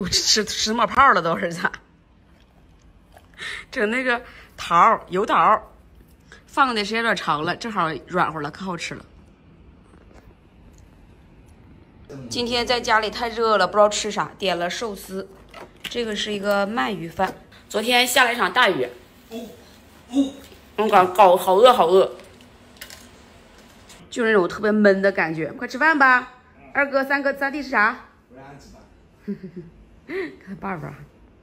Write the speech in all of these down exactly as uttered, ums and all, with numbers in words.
我吃吃冒泡了都，儿子。整那个桃油桃，放的时间有点长了，正好软和了，可好吃了。今天在家里太热了，不知道吃啥，点了寿司。这个是一个鳗鱼饭。昨天下了一场大雨，我搞搞好饿好饿，就是那种特别闷的感觉。快吃饭吧，二哥、三哥、三弟吃啥？看爸爸。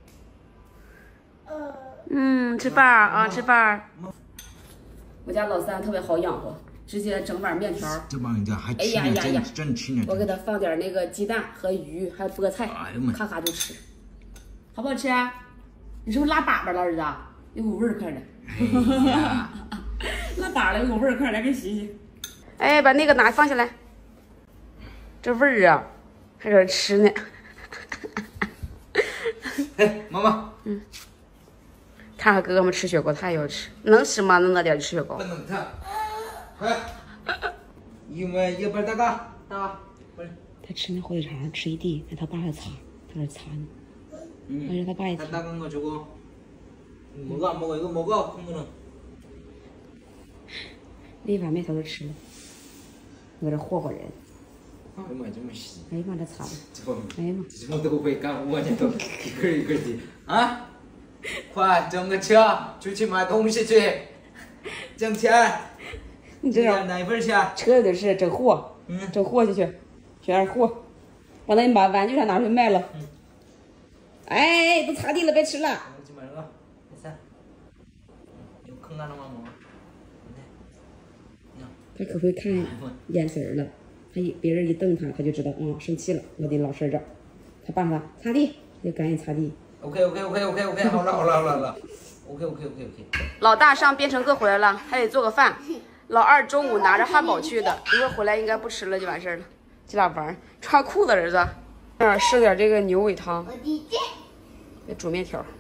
嗯，吃饭啊，吃饭。我家老三特别好养活，直接整碗面条。 这帮人家还哎呀呀呀， 真吃呢。 我给他放点那个鸡蛋和鱼，还有菠菜，咔咔就吃。好不好吃啊？你是不是拉粑粑了，儿子？有股味儿，快点。拉粑了，有股味儿，快点来给洗洗。哎，把那个拿放下来。这味儿啊，还搁这吃呢。 哎，妈妈。 嗯。看看哥哥们吃雪糕，他也要吃，能吃吗？能拿点吃雪糕。 不能吃。快。一碗一半大个大。 他吃那火腿肠吃一地，让他爸还擦，他在擦呢。嗯。让他爸也擦。 大个我吃过。먹어먹어이거먹어한번은。 那碗面条都吃了，搁这霍霍人。 哎呀妈，这么细！ 哎呀妈，这擦的！ 哎呀妈，这么都会干，我这都一个一个的啊！快整个车出去买东西去，挣钱。 你这样哪份钱？ 车里是整货，嗯，整货去去，选点货，把那把玩具啥拿出去卖了。嗯。哎，都擦地了，别吃了。有坑干了吗，妈妈？他可会看眼神了，他一别人一瞪他，他就知道，嗯，生气了，我得老实点。他爸爸擦地，他就赶紧擦地。OK OK OK OK OK， 好了好了好了好了 ，OK OK OK OK。老大上编程课回来了，还得做个饭。老二中午拿着汉堡去的，一会儿回来应该不吃了就完事儿了。这俩玩，穿裤子儿子。这儿试点这个牛尾汤，再煮面条。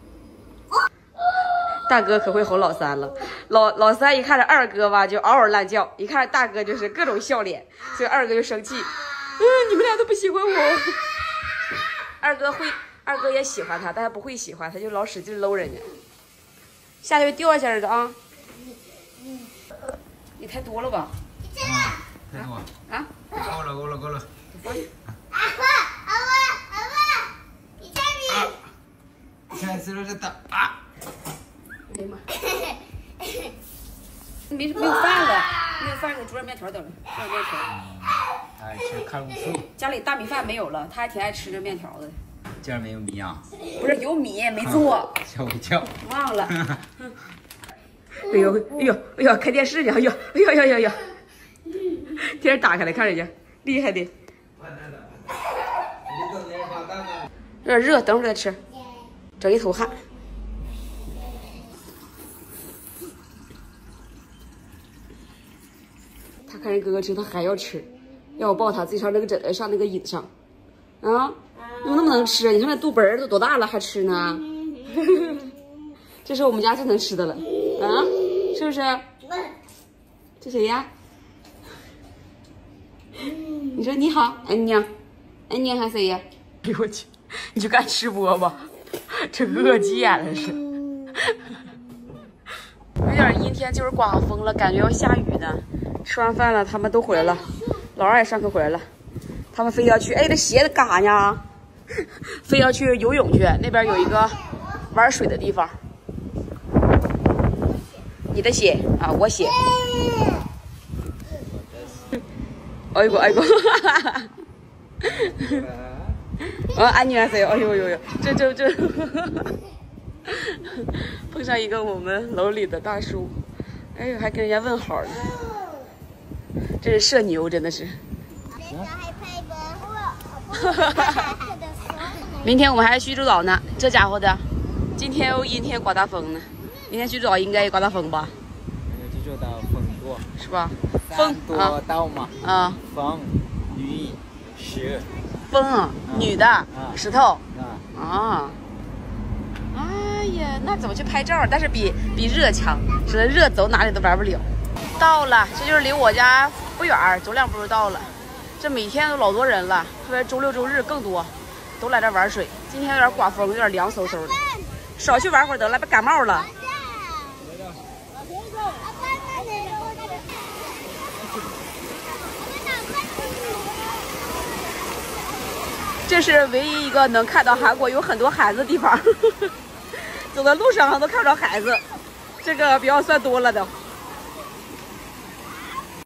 大哥可会哄老三了，老老三一看着二哥吧，就嗷嗷乱叫；一看着大哥就是各种笑脸，所以二哥就生气。嗯，你们俩都不喜欢我。二哥会，二哥也喜欢他，但他不会喜欢，他就老使劲搂人家。下去掉下去的啊！你太多了吧？ 啊，太多啊！ 够了够了够了。 阿爸阿爸阿爸，你这里。 开始了这打啊！ 哎呀妈！没没有饭了，没有饭，给我煮点面条等着，煮点面条。 爱吃칼국수。 家里大米饭没有了，他还挺爱吃这面条的。 今儿没有米啊？ 不是有米没做， 吓我一跳。 忘了。哎呦哎呦哎呦，看电视呢！哎呦哎呦哎呦哎呦！电视打开来看人家，厉害的。有点热，等会儿再吃。整一头汗。他看人哥哥吃，他还要吃，要我抱他自己上那个枕头上那个椅子上，啊，你能不能吃？你看那肚盆都多大了还吃呢？这是我们家最能吃的了，啊，是不是？这谁呀？你说你好，安娘，安娘还谁呀？哎呦我去，你就干吃播吧，这饿急眼了是。有点阴天，就是刮风了，感觉要下雨呢。吃完饭了，他们都回来了，老二也上课回来了，他们非要去，哎，这鞋子干啥呢？非要去游泳去，那边有一个玩水的地方。你的鞋啊，我鞋。哎呦哎呦，啊，安妮还谁？哎呦呦呦，这这这，碰上一个我们楼里的大叔，哎呦，还跟人家问好呢。这是社牛，真的是。明天我们还去济州岛呢，这家伙的，今天又阴天刮大风呢。明天济州岛应该也刮大风吧？ 济州岛风多， 是吧？风多刀嘛。 啊。 风，雨，石。 风啊，女的，石头。啊。哎呀，那怎么去拍照？但是比比热强，只能热走哪里都玩不了。到了，这就是离我家不远，走两步就到了。这每天都老多人了，特别周六周日更多。 都来这玩水。今天有点刮风，有点凉飕飕的，少去玩会儿得了，别感冒了。这是唯一一个能看到韩国有很多孩子的地方。走在路上都看不着孩子，这个比较算多了的。